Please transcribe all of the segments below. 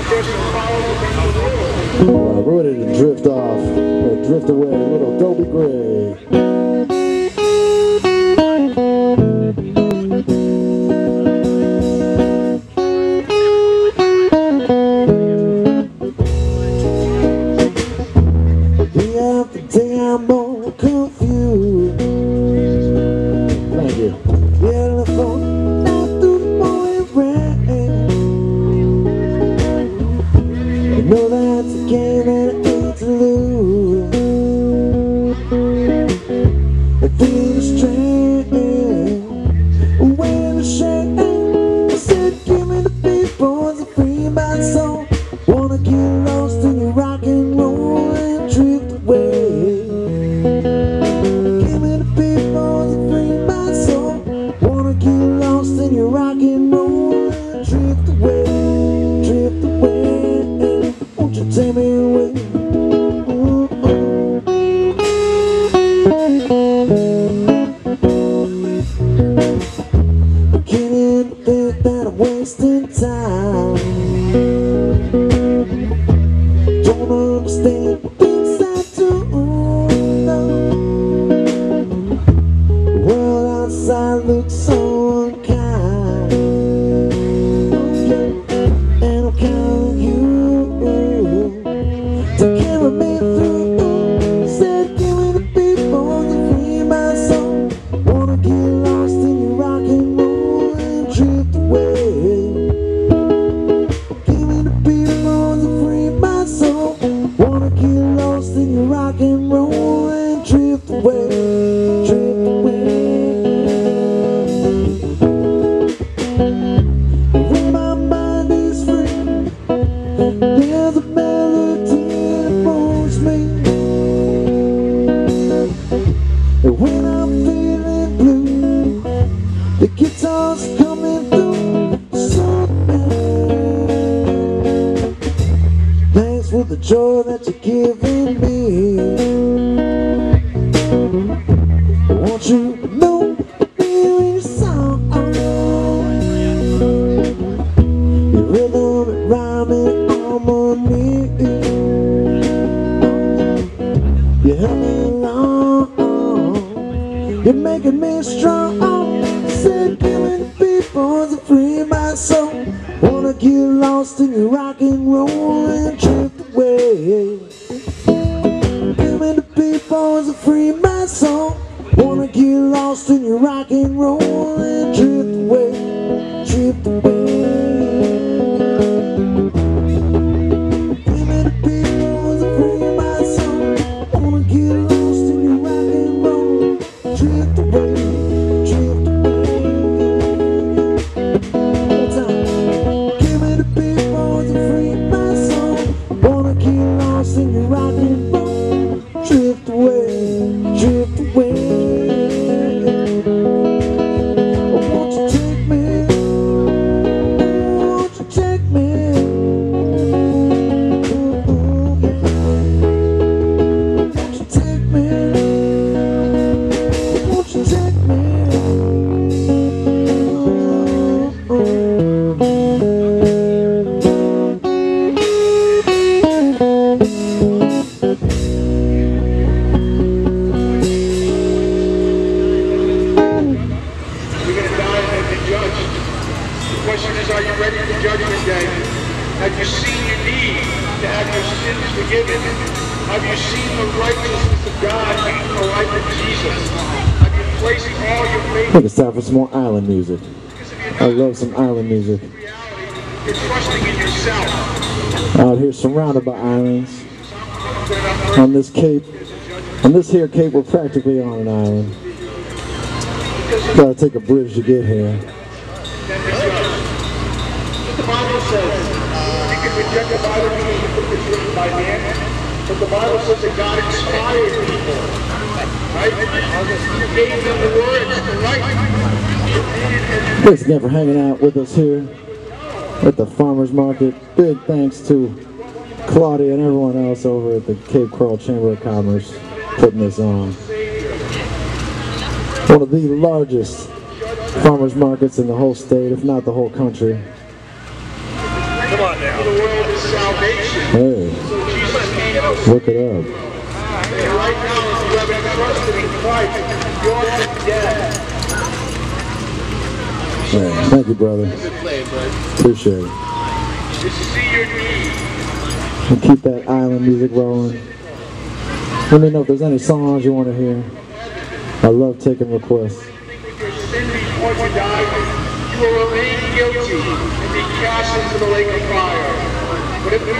We're ready to drift off, or drift away, a little Dobie Gray. I'm more confused. Thank you. Yeah, the phone out through the morning rain. I know that's a game that I hate to lose. I feel strange when the shame. I said, give me the beat, boys, I free my soul. Wanna get lost in your rock and roll and drift away. Rock and roll and drift away, won't you take me away? I can't think that I'm wasting time. Don't understand what things I do. The world outside looks so unkind. To carry me through, said give me the people to free my soul. Wanna get lost in your rock and roll and drift away. Give me the people to free my soul. Wanna get lost in your rock and roll and drift away, drift away. When my mind is free, there's a melody. And when I'm feeling blue, the guitar's coming through so bad. Thanks for the joy that you're giving me. I want you to know the feeling your song. Your rhythm and rhyming harmony. You help me along, you're making me strong. Said give me the people to free my soul. Wanna get lost in your rock and roll and drift away. Give me the people to free my soul. Wanna get lost in your rock and roll and drift away, drift away. Drift away, drift away. Won't you take me? Won't you take me? Won't you take me? Won't you take me? The question is, are you ready for Judgment Day? Have you seen your need to have your sins forgiven? Have you seen the righteousness of God in the life of Jesus? Have you placed all your faith? I think it's time for some more island music. I love some island music. You're trusting in yourself. Out here surrounded by islands. On this cape, on this here cape, we're practically on an island. Gotta take a bridge to get here. The Bible says, you can reject the Bible because you think it's written by man, but the Bible says that God inspired people, right? You gave them the words to write. Thanks again for hanging out with us here at the Farmers Market. Big thanks to Claudia and everyone else over at the Cape Coral Chamber of Commerce putting this on. One of the largest farmers markets in the whole state, if not the whole country. Come on now. The world is salvation. Hey, So Jesus came to look it up. and right now, if you haven't trusted in Christ, you're dead. Yeah, thank you, brother. Appreciate it. Just see your need. And keep that island music rolling. Let me know if there's any songs you want to hear. I love taking requests. With your sin before you die, you will remain guilty and be cast into the lake of fire. But if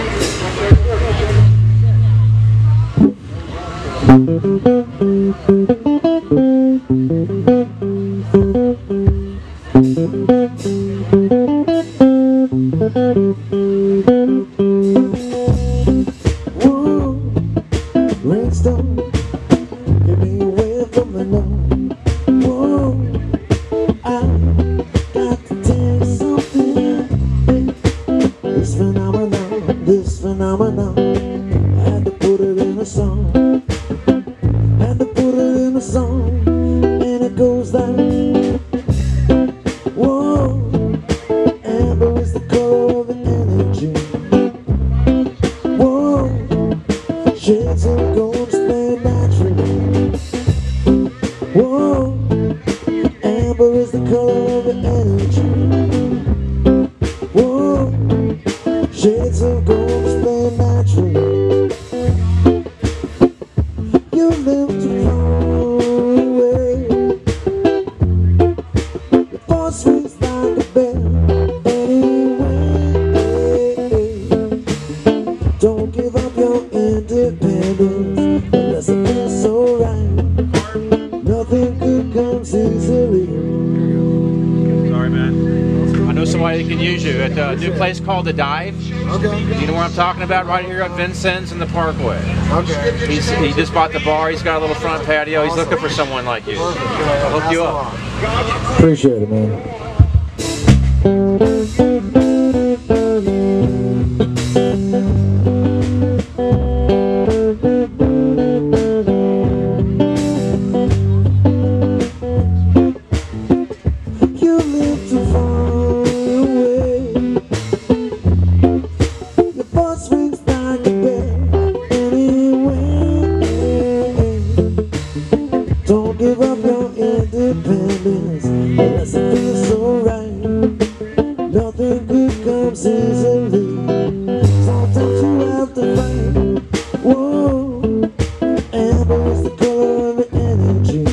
Whoa, rainstorm, get me away from the norm. Whoa, I got to tell you something. This phenomenon, I had to put it in a song. Had to put it in a song, and it goes like, whoa, amber is the color of the energy. Whoa, shades of gold display naturally. Whoa, amber is the color of the energy. Whoa, shades of gold display naturally. You live too far away. Your voice swings like a bell. Anyway, don't give up your independence unless it feels so right. Nothing good comes easily. Sorry, man. I know somebody that can use you at a new place called The Dive. Okay. Do you know what I'm talking about? Right here on Vincennes in the Parkway. Okay. He just bought the bar. He's got a little front patio. He's looking for someone like you. I'll hook you up. Appreciate it, man. You live too far away. Your voice rings like a bell. Anyway, don't give up your independence unless it feels so right. Nothing good comes easily. Sometimes you have to fight. Whoa, amber is the color of the energy.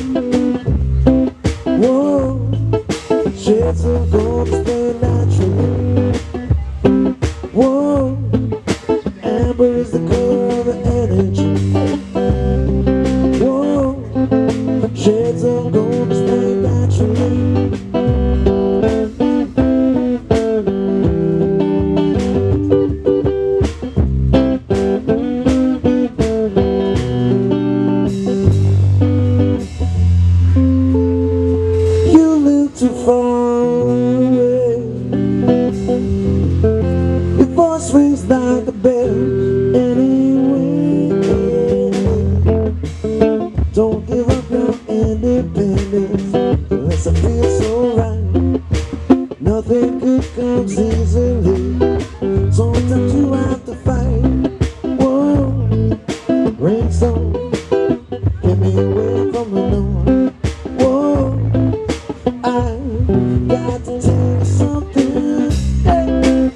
Whoa, shades of gold display naturally. Whoa, amber is the color of the energy. Whoa, shades of gold display naturally. You live too far away. Your voice rings like a bell. Anyway, don't give up your independence unless it feels so right. Nothing good comes easily. Sometimes you have to fight. Whoa, rainstorm, get me away from the norm. Whoa, I got to tell you something. Hey.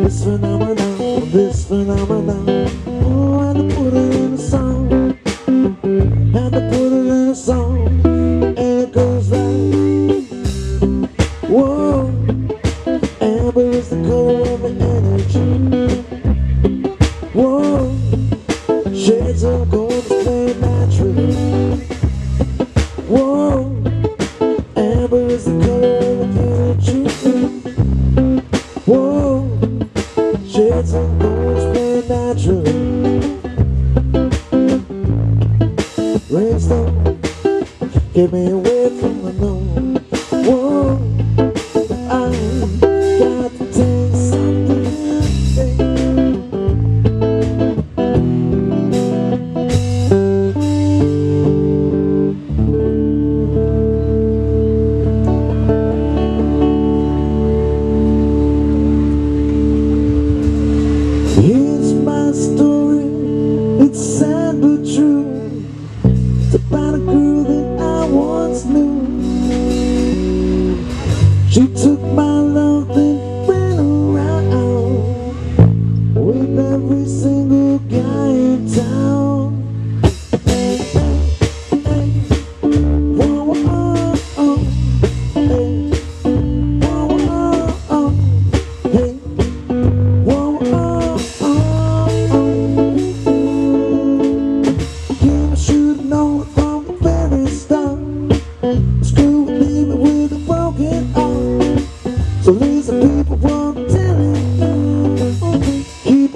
This phenomenon, oh, I had to put it in a song. Had to put it in a song, and it goes like, whoa, amber is the color of the energy. Whoa, shades of gold display naturally. Whoa, amber is the color of the energy. Whoa, shades of gold display naturally. Rainstorm, get me away from the norm. Whoa, I got to tell you something. It's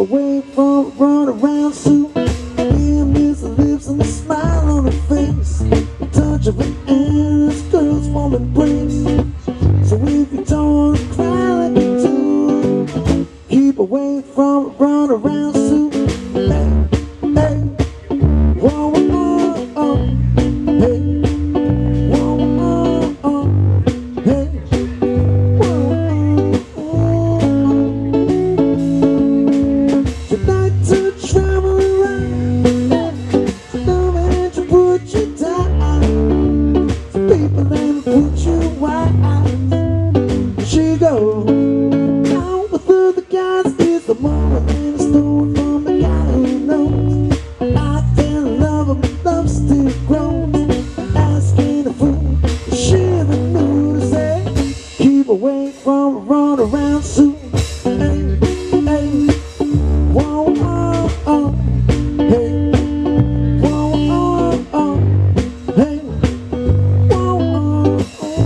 away from a run-around suit. Him is the lips and the smile on her face, the touch of an endless girl's warm embrace. So if you don't cry like you do, keep away from a run-around suit. Hey, hey, whoa, whoa, oh, hey, whoa, whoa, oh, hey, whoa, oh. You'd like to travel around, knowing to put you down, for people that put you wise. She goes out with other guys, kiss the mama and the stone from the guy who knows. I fell in love, but love still grows. Asking a fool, she even knew to say, keep away from a run-around suit. Hey, hey, whoa, oh, oh, hey, whoa, oh, oh, hey, whoa, oh,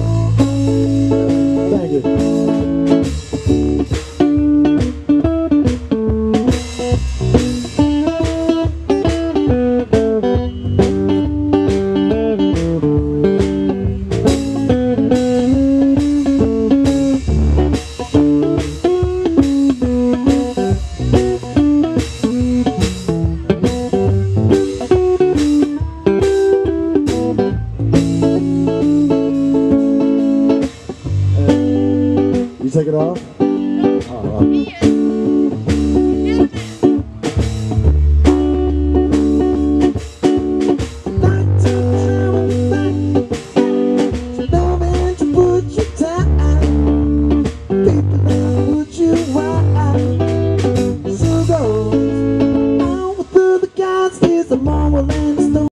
oh. Thank you. You take it off? Oh,